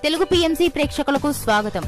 Telugu PMC ప్రేక్షకులకు స్వాగతం.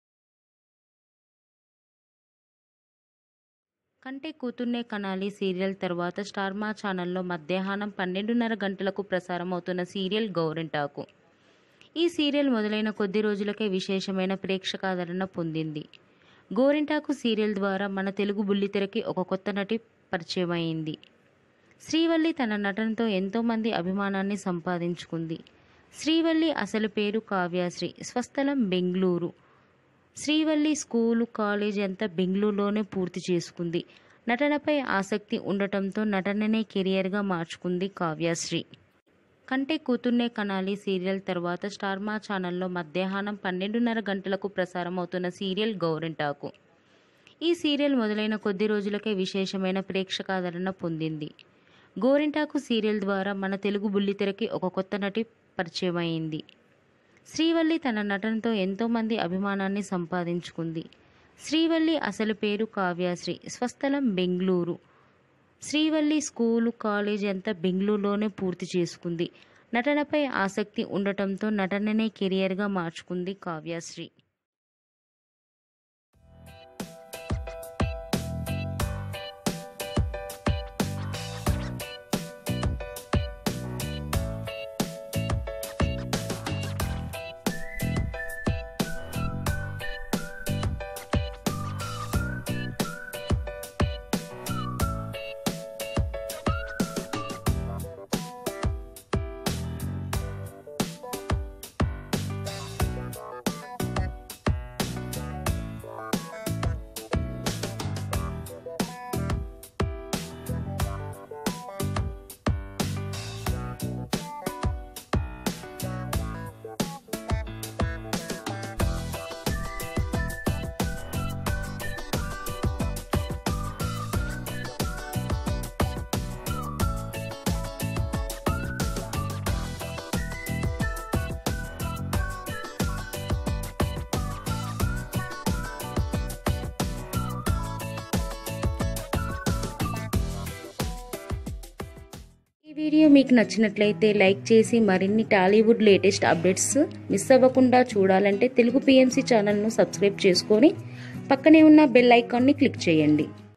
కంటే కూతుర్నే కనాలి సీరియల్ తర్వాత స్టార్ మా ఛానల్లో మధ్యాహ్నం 12:30 గంటలకు ప్రసారం అవుతున్న సీరియల్ గోరింటాకు. ఈ సీరియల్ మొదలైన కొద్ది రోజులకే విశేషమైన ప్రేక్షకాదరణ పొందింది. గోరింటాకు సీరియల్ ద్వారా మన తెలుగు బుల్లితెరకి ఒక కొత్త నటి పరిచయమైంది. శ్రీవల్లి తన నటనతో ఎంతోమంది అభిమానాన్ని సంపాదించుకుంది. శ్రీవల్లి అసలు పేరు కావ్యశ్రీ, స్వస్థలం బెంగళూరు. శ్రీవల్లి స్కూలు, కాలేజీ అంతా బెంగళూరులోనే పూర్తి చేసుకుంది. నటనపై ఆసక్తి ఉండటంతో నటననే కెరియర్గా మార్చుకుంది కావ్యశ్రీ. కంటే కూతుర్నే కనాలి సీరియల్ తర్వాత స్టార్ మా ఛానల్లో మధ్యాహ్నం 12:30 గంటలకు ప్రసారం అవుతున్న సీరియల్ గోరింటాకు. ఈ సీరియల్ మొదలైన కొద్ది రోజులకే విశేషమైన ప్రేక్షకాదరణ పొందింది. గోరింటాకు సీరియల్ ద్వారా మన తెలుగు బుల్లితెరకి ఒక కొత్త నటి పరిచయమైంది. శ్రీవల్లి తన నటనతో ఎంతోమంది అభిమానాన్ని సంపాదించుకుంది. శ్రీవల్లి అసలు పేరు కావ్యశ్రీ, స్వస్థలం బెంగళూరు. శ్రీవల్లి స్కూలు, కాలేజీ అంతా బెంగళూరులోనే పూర్తి చేసుకుంది. నటనపై ఆసక్తి ఉండటంతో నటననే కెరియర్గా మార్చుకుంది కావ్యశ్రీ. ఈ వీడియో మీకు నచ్చినట్లయితే లైక్ చేసి మరిన్ని టాలీవుడ్ లేటెస్ట్ అప్డేట్స్ మిస్ అవ్వకుండా చూడాలంటే తెలుగు పిఎంసి ఛానల్ను సబ్స్క్రైబ్ చేసుకొని పక్కనే ఉన్న బెల్ ఐకాన్ని క్లిక్ చేయండి.